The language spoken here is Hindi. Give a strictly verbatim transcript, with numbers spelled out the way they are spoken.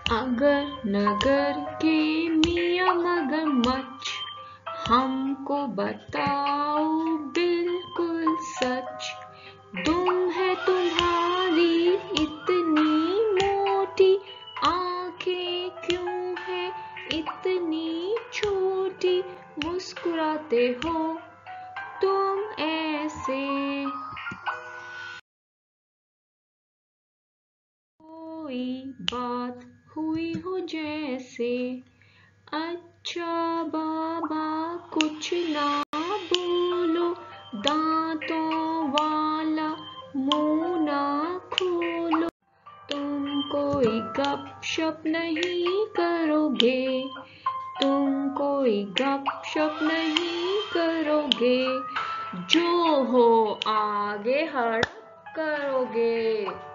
अगर नगर के मियाँ मगरमच्छ हमको बताओ बिल्कुल सच, दुम है तुम्हारी इतनी मोटी, आंखें क्यों है इतनी छोटी, मुस्कुराते हो तुम ऐसे। कोई बात हुई हो जैसे, अच्छा बाबा कुछ ना बोलो, दांतों वाला मुंह ना खोलो, तुम कोई गपशप नहीं करोगे, तुम कोई गपशप नहीं करोगे, जो हो आगे हड़प करोगे।